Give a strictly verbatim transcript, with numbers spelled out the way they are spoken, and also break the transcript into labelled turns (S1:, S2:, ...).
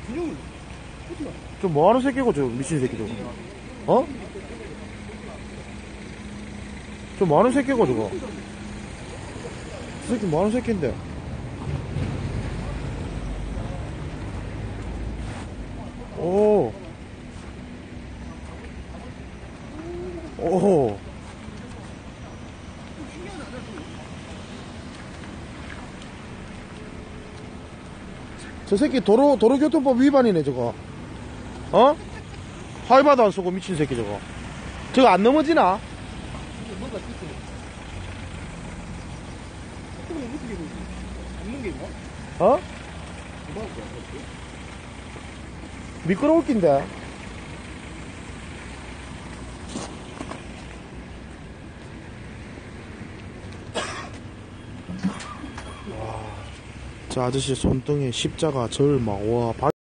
S1: 저 뭐하는 새끼고 저 미친 새끼 저거. 어? 저 뭐하는 새끼고 저거. 저 새끼 뭐하는 새끼인데. 오. 오. 저 새끼 도로, 도로교통법 위반이네, 저거. 어? 하이바도 안 쓰고 미친 새끼 저거. 저거 안 넘어지나? 어? 미끄러울 낀데. 저 아저씨 손등에 십자가 절막, 와.